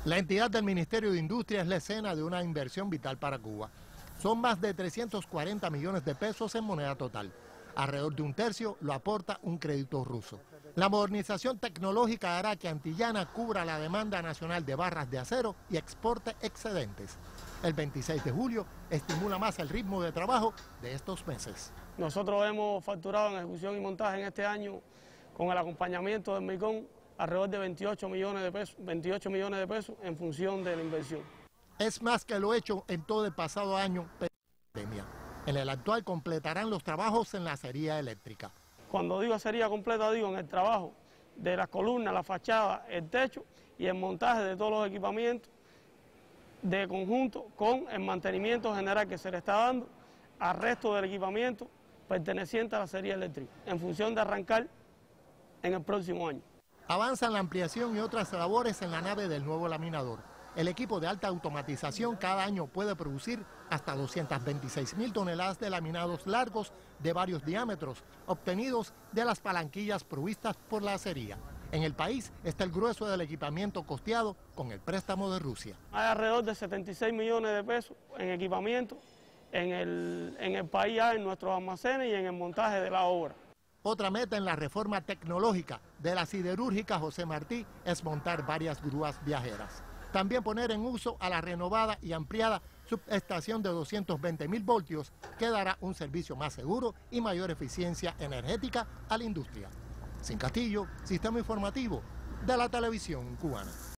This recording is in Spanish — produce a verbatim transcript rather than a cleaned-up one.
La entidad del Ministerio de Industria es la escena de una inversión vital para Cuba. Son más de trescientos cuarenta millones de pesos en moneda total. Alrededor de un tercio lo aporta un crédito ruso. La modernización tecnológica hará que Antillana cubra la demanda nacional de barras de acero y exporte excedentes. El veintiséis de julio estimula más el ritmo de trabajo de estos meses. Nosotros hemos facturado en ejecución y montaje en este año, con el acompañamiento del MICON, alrededor de veintiocho millones de pesos, veintiocho millones de pesos en función de la inversión. Es más que lo hecho en todo el pasado año pandemia. En el actual completarán los trabajos en la acería eléctrica. Cuando digo acería completa, digo en el trabajo de las columnas, la fachada, el techo y el montaje de todos los equipamientos de conjunto con el mantenimiento general que se le está dando al resto del equipamiento perteneciente a la acería eléctrica, en función de arrancar en el próximo año. Avanzan la ampliación y otras labores en la nave del nuevo laminador. El equipo de alta automatización cada año puede producir hasta doscientas veintiséis mil toneladas de laminados largos de varios diámetros, obtenidos de las palanquillas provistas por la acería. En el país está el grueso del equipamiento costeado con el préstamo de Rusia. Hay alrededor de setenta y seis millones de pesos en equipamiento en el, en el país, en nuestros almacenes y en el montaje de la obra. Otra meta en la reforma tecnológica de la siderúrgica José Martí es montar varias grúas viajeras. También poner en uso a la renovada y ampliada subestación de doscientos veinte mil voltios que dará un servicio más seguro y mayor eficiencia energética a la industria. Sin Castillo, Sistema Informativo de la Televisión Cubana.